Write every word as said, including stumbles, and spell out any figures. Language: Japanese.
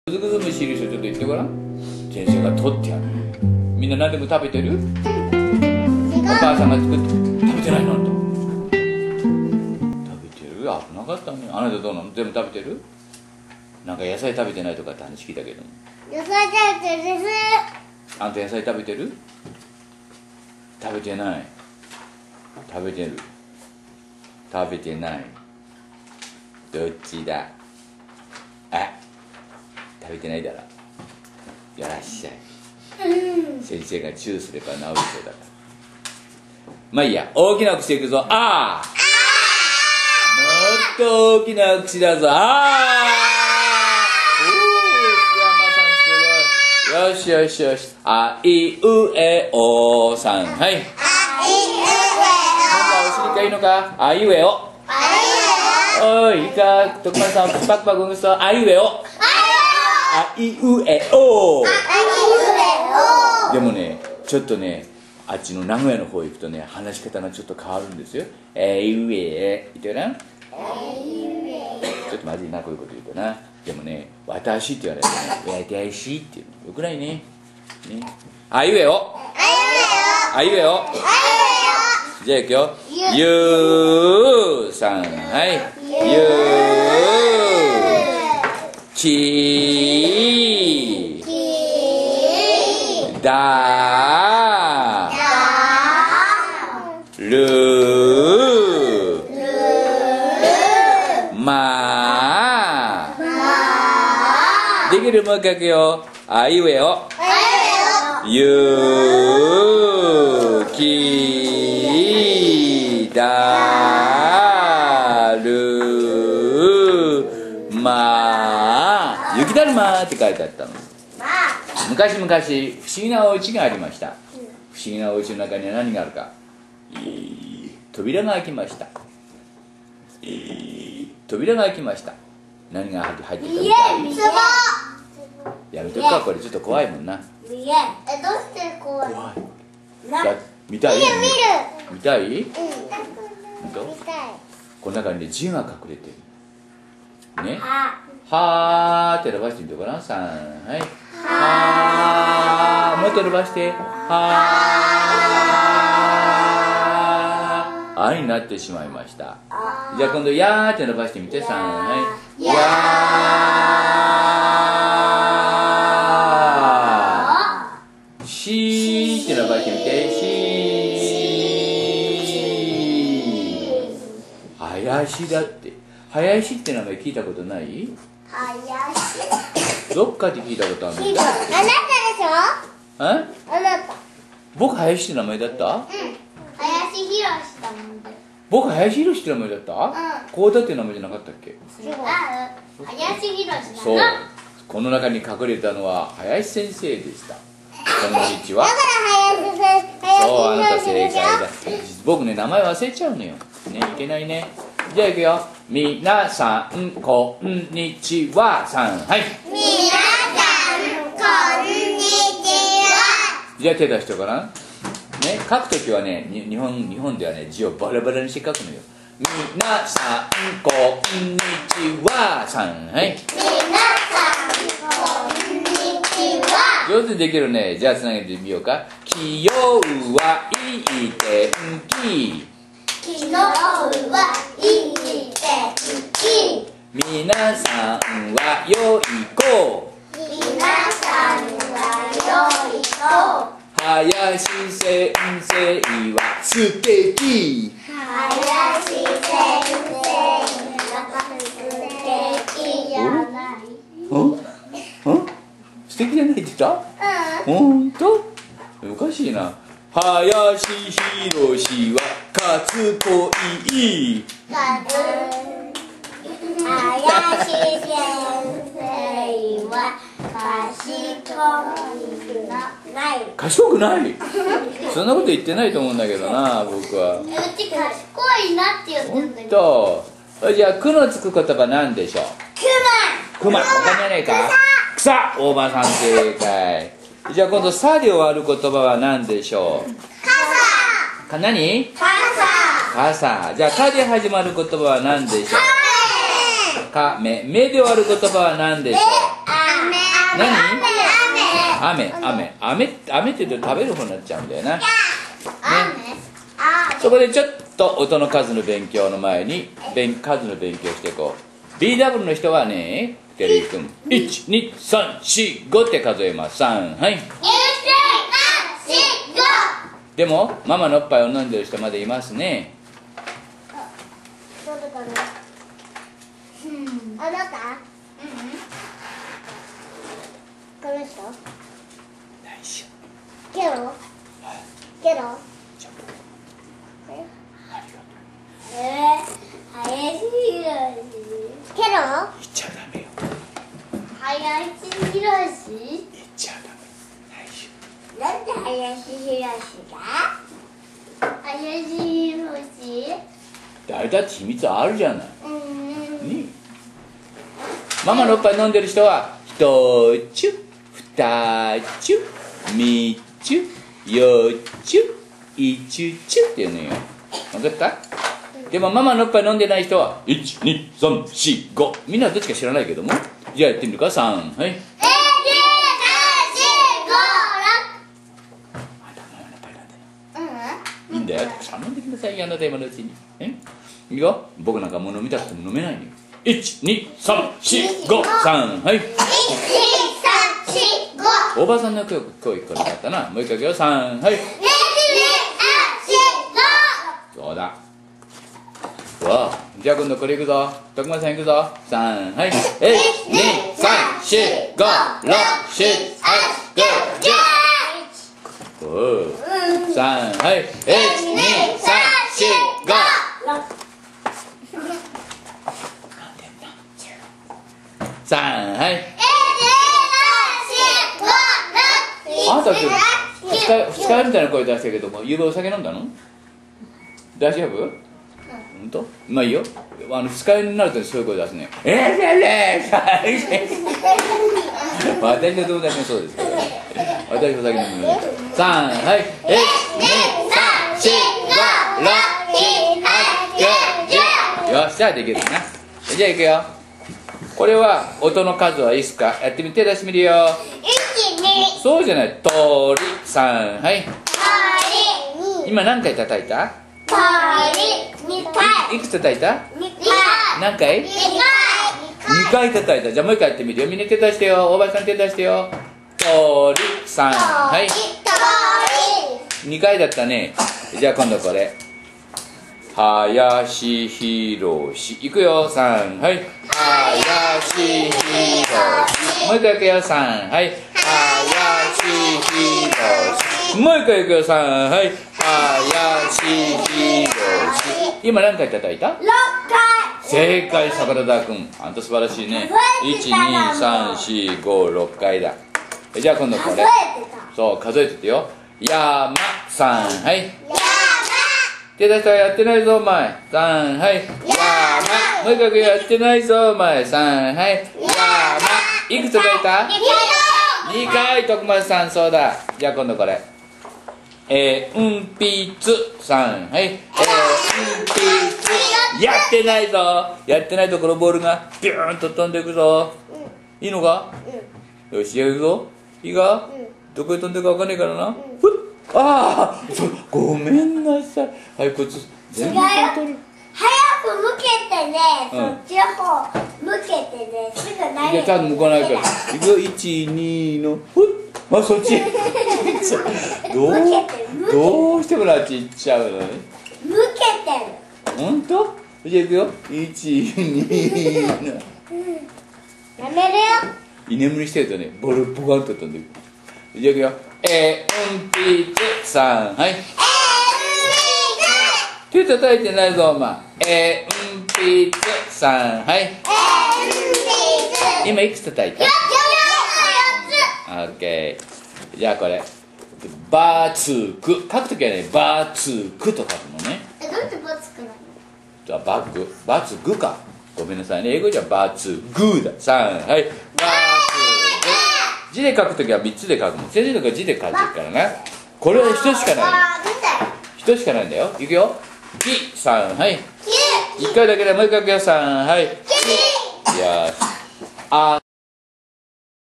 ぐずぐず虫いる人ちょっと言ってごらん。先生が取ってやる。みんな何でも食べてる？お母さんが作って食べてないの？食べてる？危なかったね。あなたどうなの？全部食べてる？なんか野菜食べてないとかって話聞いたけども。 野菜食べてるです。 あんた野菜食べてる？食べてない。食べてる。食べてない。どっちだ？あ、食べてないだろ。よらっしゃい。先生がチューすれば治るそうだから。まあいいや、大きな口でいくぞ。あー、もっと大きな口だぞ。あー、おー、福山さんすごい。よしよしよし。あいうえおさん。はい。あいうえお。お尻がいいのか。あいうえお。おい、いいか、徳丸さん、パクパクうんと、あいうえお。あいうえお。でもね、ちょっとね、あっちの名古屋の方行くとね、話し方がちょっと変わるんですよ。えいうえ、言ってごらん。ちょっとまずいな、こういうこと言うとな。でもね、私って言われるとね、私っていうの。よくないね。ね。あいうえお。あいうえお。じゃあいくよ。ゆうさん。はい。ゆう。き。だ。る。ま。できる？もう一回いくよ。あいうえお。ゆう。き。だ。る。ま。雪だるまって書いてあったの。昔々不思議なお家がありました。不思議なお家の中には何があるか。えー、扉が開きました。えー、扉が開きました。何が入ってたみたい？やめとくか、これちょっと怖いもんな。 え、どうして怖い？ 怖い。見たい？ 見る見る。 見たい？うん。 見たい。 この中にね、字が隠れてる。ね。 は。 はーって伸ばしてみてごらん。さん。はい。はー。もっと伸ばして。はー。あになってしまいました。じゃあ今度、やーって伸ばしてみて。さん。はい。やー。しーって伸ばしてみて。しー。林だって。林って名前聞いたことない？ 林。 どっかで聞いたことあるんだ。 あなたでしょ？ あ？ あなた。 僕林って名前だった？ うん。林博だもんで。 僕林博って名前だった？ うん。 こうだって名前じゃなかったっけ？ 違う。林博だな。 そう。この中に隠れたのは林先生でした。こんにちは。 だから林先生。 そう、あなた正解だ。僕ね、名前忘れちゃうのよ。ね、いけないね。じゃあいくよ。みなさん、こんにちはさん。はい。 みなさん、こんにちは。 じゃあ手出してごらん。ね、書くときはね、日本、日本ではね、字をバラバラにして書くのよ。みなさん、こんにちはさん。はい。 みなさん、こんにちは。 上手にできるね。じゃあつなげてみようか。きようはいい天気。 昨日はいい天気。 みなさんはよい子。 みなさんはよい子。 林先生は素敵。 林先生は素敵じゃない。 うん？うん？素敵じゃないって言った？ うん。 ほんと？おかしいな。林博士はかつこいい。 林先生は賢くない。 賢くない？そんなこと言ってないと思うんだけどな、僕は。 うち賢いなって言ってほんるんだけど。 と。じゃあ、くのつく言葉なんでしょう？くま。他にはないか？草。大場さん正解。じゃあ今度、さで終わる言葉は何でしょう？ 傘。 か、何？ 傘。 傘。じゃあ、かで始まる言葉は何でしょう？かめ。めで終わる言葉は何でしょう？ あめ。 雨、雨、雨、雨って言うと食べる方になっちゃうんだよな。ね。 あそこでちょっと音の数の勉強の前に、勉数の勉強していこう。ビーダブリュー の人はね、テリー君、いち、に、さん、し、ごって数えます。さん、はい。でも、ママのおっぱいを飲んでる人までいますね。 どれかな。あなた？この人？ ないしょ。 ケロ？ケロ？えー、林博士。ケロ？ 言っちゃダメよ。 林博士？ 言っちゃダメ。ないしょ。 なんで林博士が？林博士？ 誰だって秘密あるじゃない。 うーん。 ね。ママのおっぱい飲んでる人は、ひとちゅ、ふたちゅ、みっちゅ、よっちゅ、いちちゅって言うのよ。わかった？でもママのおっぱい飲んでない人は、いち、に、さん、し、ご。みんなどっちか知らないけども。じゃあやってみるか。さん、はい。いち、に、さん、し、ご、ろく。いいんだよ。さん飲んできなさいよ、あなた今のうちに。えいいよ。僕なんかもう飲みたくても飲めないのよ。いち、に、さん、し、ご、さん、はい。いち、に、さん、し、ご。おばさんの声声聞こえなかったな。もう一回いくよ。さん、はい。いち、に、さん、し、ご。そうだ。わあ、じゃあ今度これいくぞ。徳間さんいくぞ。さん、はい。いち、に、さん、し、ご、ろく、し、はち、きゅう、じゅう。おう。さん、はい。いち、に、さん、し、ご。さん、はい。あなたって二日二日みたいな声出したけども、ゆうべお酒飲んだの？大丈夫？本当？まあいいよ。あの二日になるとそういう声出すね。えー、えー、えー、私の友達もそうですけどね。私お酒飲むので。さん、はい。いち、に、さん、し、ご、ろく、し、はち、きゅう、じゅう。よっしゃ、できるな。じゃあいくよ。これは音の数はいいっすか？やってみて、出してみるよ。 いち、に。 そうじゃない。鳥さん、はい。 鳥、に。 今何回叩いた？ 鳥、にかい。 いくつ叩いた？ にかい。 何回？ にかい。 にかい叩いた。じゃあもう一回やってみるよ。みんな手出してよ。おばさん手出してよ。鳥さん、はい。 鳥。 にかいだったね。じゃあ今度これ。林博士。いくよ。さん、はい。林博士。もう一回いくよ。さん、はい。林博士。もう一回いくよ。さん、はい。林博士。今何回叩いた？ ろっかい。 正解、桜田君。あんた素晴らしいね。いち、に、さん、し、ご、ろっかいだ。じゃあ今度これ。そう、数えててよ。山さん、はい。手出したらやってないぞ、お前。さん、はい。山。もう一回やってないぞ、お前。さん、はい。山。いくつ叩いた？にかい、徳松さん、そうだ。じゃあ今度これ。えー、うんぴつさん、はい。えー、うんぴつ。やってないぞ。やってないところボールがビューンと飛んでいくぞ。いいのか？よし、やるぞ。いいか？どこへ飛んでるかわかんないからな。ふっ。ああ、ごめんなさい。はい、こいつ全部取る。 早く向けてね、そっちの方向けてね、すぐ投げて。 ちゃんと向かないから。いくよ、いち、にの、ふっ。あ、そっち。どう、どうしてもあっち行っちゃうのね。 向けてる。 ほんと？じゃあいくよ。いち、にの。 やめるよ。 居眠りしてるとね、ボールポカンと飛んでいく。じゃあいくよ。えー、うんぴつさん、はい。手叩いてないぞ、お前。えー、うんぴつさん、はい。今いくつ叩いた？オッケー。じゃあこれ。バツク。書くときはね、バツクと書くのね。 え、どうやってバツクなの？ じゃあバッグ。バツグか。ごめんなさいね。英語じゃバツグだ。さん、はい。バツグ。字で書くときはみっつで書くの。先生とか字で書いてるからな。これは人しかない。人しかないんだよ。いくよ。き、さん、はい。いっかいだけでもう一回いくよ。さん、はい。き。よし。あ